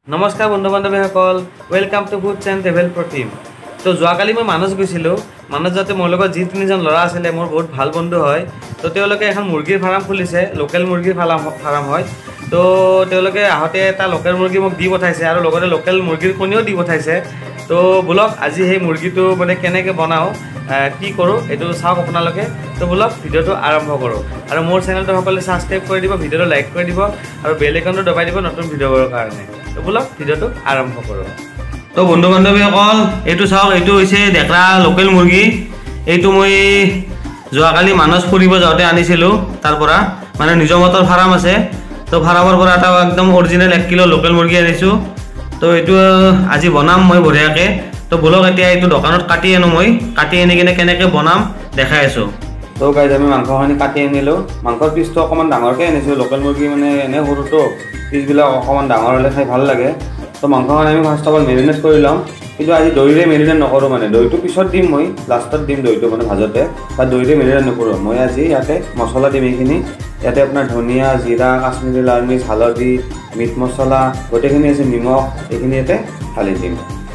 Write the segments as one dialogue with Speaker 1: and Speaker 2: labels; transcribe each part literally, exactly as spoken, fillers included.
Speaker 1: নমস্কাৰ বন্ধু বান্ধৱীসকল, welcome to foods and travel Protim. তো যোৱাকালি মই মানস গৈছিলোঁ। মানস যাতে মোৰ লগত যি তিনিজন ল'ৰা আছিলে, মোৰ বহুত ভাল বন্ধু হয়। তো তেওঁলোকে এখন মুৰ্গীৰ ফাৰ্ম খুলিছে, লোকেল মুৰ্গীৰ ফাৰ্ম ফাৰ্ম হয়। তো তেওঁলোকে আহোঁতে এটা লোকেল মুৰ্গী মোক দি পঠাইছে আৰু লগতে লোকেল মুৰ্গীৰ কণীও দি পঠাইছে। তো বলক আজি সেই মুৰ্গীটো মানে কেনেকৈ বনাওঁ, কি কৰোঁ এইটো চাওক আপোনালোকে। তো বলক ভিডিঅ'টো আৰম্ভ কৰোঁ আৰু মোৰ চেনেলটো সকলোৱে ছাবস্ক্ৰাইব কৰি দিব, ভিডিঅ'টো লাইক কৰি দিব আৰু বেল আইকনটো দবাই দিব নতুন ভিডিঅ'বোৰৰ কাৰণে। তো বলক ভিডিঅ'টো আৰম্ভ কৰোঁ। তো বন্ধু বান্ধৱীসকল, এইটো চাওক, এইটো হৈছে ডেকৰা লোকেল মুৰ্গী। এইটো মই যোৱাকালি মানস ফুৰিব যাওঁতে আনিছিলোঁ তাৰ পৰা, মানে নিজৰ মতৰ ফাৰ্ম আছে। তো ফাৰ্মৰ পৰা এটা একদম অৰিজিনেল এক কিলো লোকেল মুৰ্গী আনিছোঁ। তো এইটো আজি বনাম মই বঢ়িয়াকৈ। তো বলক এতিয়া এইটো দোকানত কাটি আনো, মই কাটি আনি কিনে কেনেকৈ বনাম দেখাই আছোঁ। তো গাইজ আমি মাংসখিনি কাটি আনিলোঁ। মাংসৰ পিচটো অকণমান ডাঙৰকৈ আনিছোঁ, লোকেল মুৰ্গী মানে এনেই সৰুটো, পিচবিলাক অকণমান ডাঙৰ হ'লে খাই ভাল লাগে। তো মাংসখন আমি ফাৰ্ষ্ট অফ অল মেৰিনেট কৰি ল'ম, কিন্তু আজি দৈৰে মেৰিনেট নকৰোঁ, মানে দৈটো পিছত দিম, মই লাষ্টত দিম দৈটো, মানে ভাজতে বা দৈৰে মেৰিনেট নকৰোঁ। মই আজি ইয়াতে মছলা দিম এইখিনি। ইয়াতে আপোনাৰ ধনিয়া, জিৰা, কাশ্মীৰী লাল মিৰ্চ, হালধি, মিট মছলা গোটেইখিনি আছে, নিমখ এইখিনি ইয়াতে ঢালি দিম।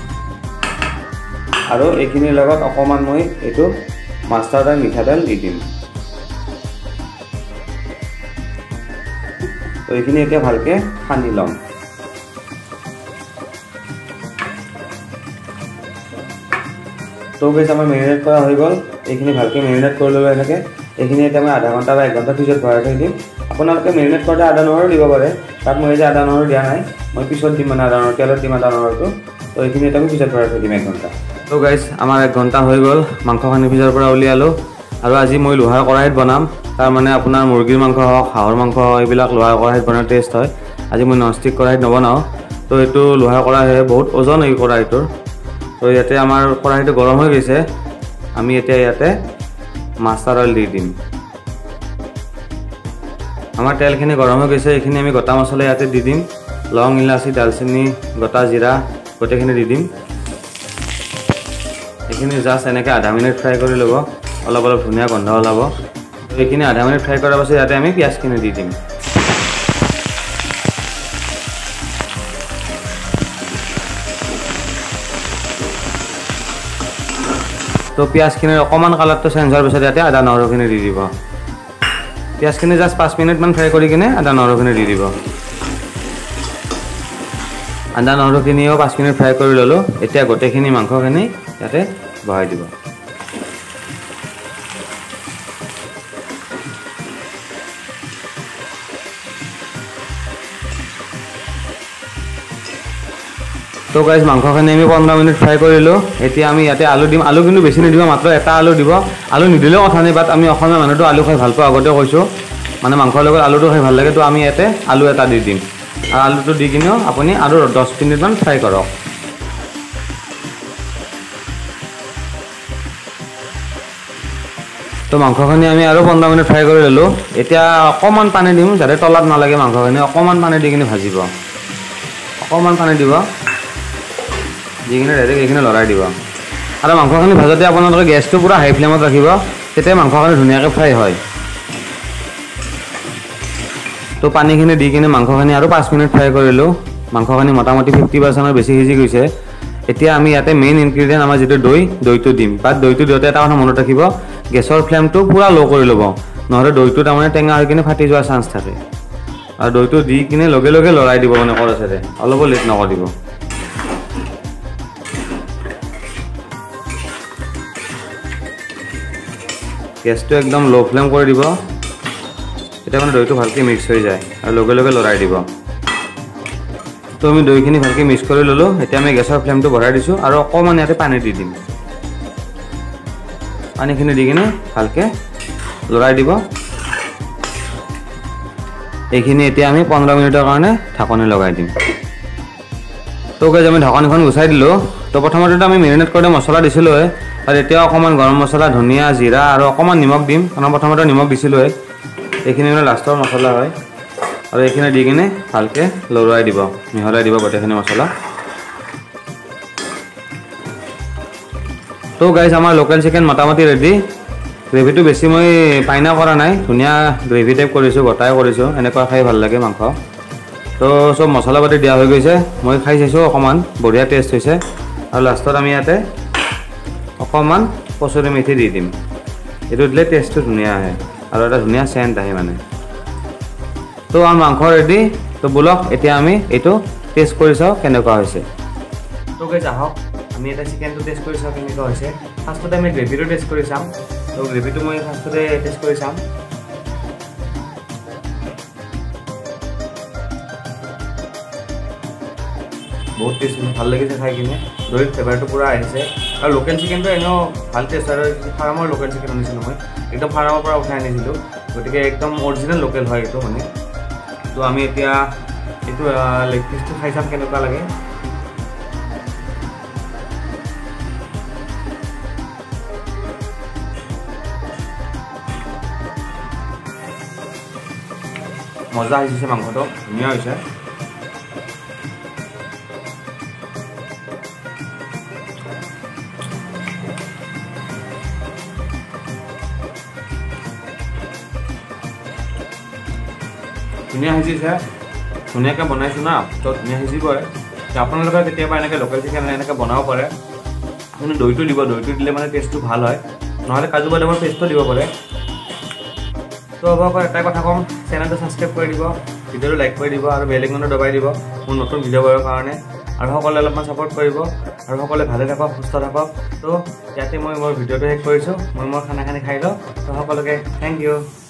Speaker 1: আৰু এইখিনিৰ লগত অকণমান মই এইটো মাষ্টাৰ্ড আৰু মিঠাতেল দি দিম। তো এইখিনি এতিয়া ভালকৈ সানি ল'ম। তো বেছ আমাৰ মেৰিনেট কৰা হৈ গ'ল। এইখিনি ভালকৈ মেৰিনেট কৰি ল'লোঁ এনেকৈ। এইখিনি এতিয়া মই আধা ঘণ্টা বা এক ঘণ্টা পিছত ভৰাই থৈ দিম। আপোনালোকে মেৰিনেট কৰোঁতে আদা নহৰু দিব পাৰে, তাত মই যে আদা নহৰু দিয়া নাই, মই পিছত দিম, মানে আদা নহৰু তেলত দিম আদা নহৰুটো। তো এইখিনি এতিয়া আমি পিছত ভৰাই থৈ দিম এক ঘণ্টা। তো গাইজ আমাৰ এক ঘণ্টা হৈ গ'ল, মাংসখিনি ফ্ৰিজৰ পৰা উলিয়ালোঁ। আৰু আজি মই লোহাৰ কড়াইত বনাম, তাৰমানে আপোনাৰ মুৰ্গীৰ মাংস হওক, হাঁহৰ মাংস হওক, এইবিলাক লোহাৰ কড়াইত বনাই টেষ্ট হয়। আজি মই ননষ্টিক কড়াইত নবনাওঁ। তো এইটো লোহাৰ কড়াই হয়, বহুত ওজন এই কড়াইটোৰ। তো ইয়াতে আমাৰ কড়াইটো গৰম হৈ গৈছে, আমি এতিয়া ইয়াতে মাষ্টাৰ্ড অইল দি দিম। আমাৰ তেলখিনি গৰম হৈ গৈছে, এইখিনি আমি গোটা মছলা ইয়াতে দি দিম। লং, ইলাচি, দালচেনি, গোটা জিৰা গোটেইখিনি দি দিম। এইখিনি জাষ্ট এনেকৈ আধা মিনিট ফ্ৰাই কৰি ল'ব, অলপ অলপ ধুনীয়া গোন্ধ ওলাব। এইখিনি আধা মিনিট ফ্ৰাই কৰাৰ পাছত ইয়াতে আমি পিঁয়াজখিনি দি দিম। তো পিঁয়াজখিনিৰ অকণমান কালাৰটো চেঞ্জ হোৱাৰ পিছত ইয়াতে আদা নহৰুখিনি দি দিব। পিঁয়াজখিনি জাষ্ট পাঁচ মিনিটমান ফ্ৰাই কৰি কিনে আদা নহৰুখিনি দি দিব। আদা নহৰুখিনিও পাঁচ মিনিট ফ্ৰাই কৰি ল'লোঁ। এতিয়া গোটেইখিনি মাংসখিনি ইয়াতে বহাই দিব। তো গাইজ মাংসখিনি আমি পোন্ধৰ মিনিট ফ্ৰাই কৰিলোঁ। এতিয়া আমি ইয়াতে আলু দিম। আলু কিন্তু বেছি নিদিব, মাত্ৰ এটা আলু দিব। আলু নিদিলেও কথা নাই, বাট আমি অসমীয়া মানুহটো আলু খাই ভাল পাওঁ, আগতে কৈছোঁ, মানে মাংসৰ লগত আলুটো খাই ভাল লাগে। তো আমি ইয়াতে আলু এটা দি দিম আৰু আলুটো দি কিনেও আপুনি আৰু দহ মিনিটমান ফ্ৰাই কৰক। তো মাংসখিনি আমি আৰু পোন্ধৰ মিনিট ফ্ৰাই কৰি ল'লোঁ। এতিয়া অকণমান পানী দিম, যাতে তলাত নালাগে মাংসখিনি। অকণমান পানী দি কিনে ভাজিব, অকণমান পানী দিব, দি কিনে ডাইৰেক্ট এইখিনি লৰাই দিব। আৰু মাংসখিনি ভাজোঁতে আপোনালোকে গেছটো পূৰা হাই ফ্লেমত ৰাখিব, তেতিয়া মাংসখিনি ধুনীয়াকৈ ফ্ৰাই হয়। তো পানীখিনি দি কিনে মাংসখিনি আৰু পাঁচ মিনিট ফ্ৰাই কৰিলোঁ। মাংসখিনি মোটামুটি ফিফটি পাৰ্চেণ্টৰ বেছি সিজি গৈছে। এতিয়া আমি ইয়াতে মেইন ইনগ্ৰিডিয়েণ্ট আমাৰ যিটো দৈ, দৈটো দিম। বাট দৈটো দিওঁতে এটা কথা মনত ৰাখিব, গেছৰ ফ্লেমটো পূৰা ল' কৰি ল'ব, নহ'লে দৈটো তাৰমানে টেঙা হৈ কিনে ফাটি যোৱাৰ চান্স থাকে। আৰু দৈটো দি কিনে লগে লগে লৰাই দিব, মানে কৰছেৰে অলপো লেট নকৰিব। গেছটো একদম ল' ফ্লেম কৰি দিব, তেতিয়া মানে দৈটো ভালকৈ মিক্স হৈ যায় আৰু লগে লগে লৰাই দিব। তো আমি দৈখিনি ভালকৈ মিক্স কৰি ল'লোঁ। এতিয়া আমি গেছৰ ফ্লেমটো বঢ়াই দিছোঁ আৰু অকণমান ইয়াতে পানী দি দিম। পানীখিনি দি কিনে ভালকৈ লৰাই দিব। এইখিনি এতিয়া আমি পোন্ধৰ মিনিটৰ কাৰণে ঢাকনি লগাই দিম। তো গাইজ আমি ঢাকনিখন গুচাই দিলোঁ। তো প্ৰথমতে আমি মেৰিনেট কৰি মছলা দিছিলোঁ, আৰু এতিয়া অকণমান গৰম মছলা, ধনিয়া, জিৰা আৰু অকণমান নিমখ দিম, কাৰণ প্ৰথমতে নিমখ দিছিলোঁ। এইখিনি মানে লাষ্টৰ মছলা হয়। আৰু এইখিনি দি কিনে ভালকৈ লৰাই দিব, মিহলাই দিব গোটেইখিনি মছলা। তো গাইজ আমাৰ লোকেল চিকেন মোটামুটি ৰেডি। গ্ৰেভিটো বেছি মই পাইনা কৰা নাই, ধুনীয়া গ্ৰেভি টাইপ কৰিছোঁ, গোটাই কৰিছোঁ, এনেকুৱা খাই ভাল লাগে মাংস। তো সব মছলা পাতি দিয়া হৈ গৈছে মই খাই চাইছো অকমান বঢ়িয়া টেষ্ট হৈছে আৰু লাষ্টত আমি ইয়াতে অকমান কচুৰি মেথি দি দিম এটো দিলে টেষ্টটো ধুনিয়া আহে আৰু এটা ধুনিয়া সেন্ট আহে মানে তো আমাৰ মাংস ৰেডি তো বলক এতিয়া আমি এটো টেষ্ট কৰি চাও কেনেকুৱা হৈছে তো গাইজ আহক আমি এটা চিকেনটো টেষ্ট কৰি চাও কেনেকুৱা হৈছে ফাৰ্ষ্টতে আমি গ্ৰেভিটো টেষ্ট কৰি চাম তো গ্ৰেভিটো মই ফাৰ্ষ্টতে টেষ্ট কৰি চাম বহুত টেষ্ট ভাল লাগিছে খাই কিনে দৈৰ ফ্লেভাৰটো পুৰা আহিছে আৰু লোকেল চিকেনটো এনেও ভাল টেষ্ট আৰু ফাৰ্মৰ লোকেল চিকেন আনিছিলোঁ মই একদম ফাৰ্মৰ পৰা উঠাই আনিছিলোঁ গতিকে একদম অৰিজিনেল লোকেল হয় এইটো মানে তো আমি এতিয়া এইটো লেগ পিচটো খাই চাম কেনেকুৱা লাগে মজা আহিছে মাংসটো ধুনীয়া হৈছে ধুনীয়া সিজিছে ধুনীয়াকৈ বনাইছোঁ না তো ধুনীয়া সিজিবই আপোনালোকে কেতিয়াবা এনেকৈ লোকেল চিকেন এনেকৈ বনাব পাৰে আপুনি দৈটো দিব দৈটো দিলে মানে টেষ্টটো ভাল হয় নহ'লে কাজু বাদামৰ পেষ্টটো দিব পাৰে তো হ'ব আকৌ এটাই কথা ক'ম চেনেলটো ছাবস্ক্ৰাইব কৰি দিব ভিডিঅ'টো লাইক কৰি দিব আৰু বেল আইকনটো দবাই দিব মোৰ নতুন ভিডিঅ' পাবৰ কাৰণে আৰু সকলোৱে অলপমান ছাপোৰ্ট কৰিব আৰু সকলোৱে ভালে থাকক সুস্থ থাকক তো ইয়াতে মই মোৰ ভিডিঅ'টো শেষ কৰিছোঁ মই মোৰ খানা খানি খাই লওঁ তো সকলোকে থেংক ইউ